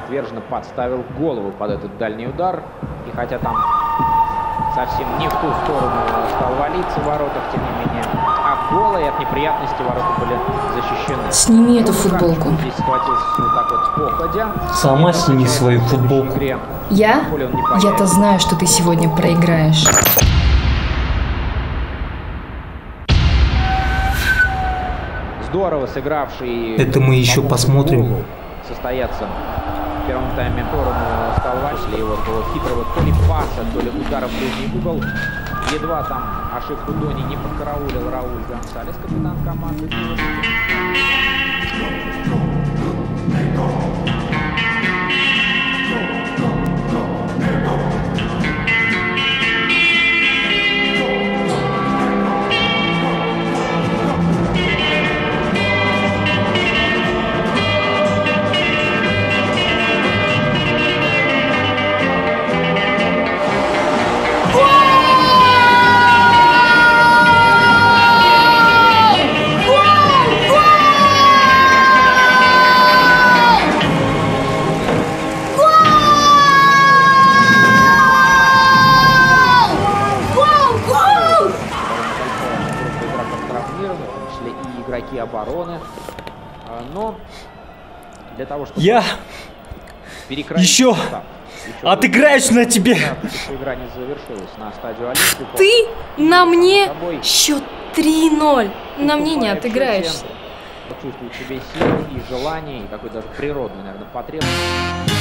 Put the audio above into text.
самоотверженно подставил голову под этот дальний удар. И хотя там совсем не в ту сторону стал валиться в воротах, тем не менее, от гола и от неприятности ворота были защищены. Сними эту футболку. Здесь схватился вот так вот походя. Сама сними свою футболку. Я? Я-то знаю, что ты сегодня проиграешь. Здорово сыгравший. Это мы еще посмотрим. Состояться в первом тайме стал после его хитрого то ли паса, то ли удара в ближний угол. Едва там ошибку Дони не подкараулил Рауль Гонсалес, капитан команды. Обороны, но для того, чтобы я еще отыграюсь на тебе. Игра не завершилась на стадию Олимпиков. Ты на мне счет 3-0. На мне не отыграешься. Чувствует в себе силы и желание, и какой даже природный, наверное, потребность.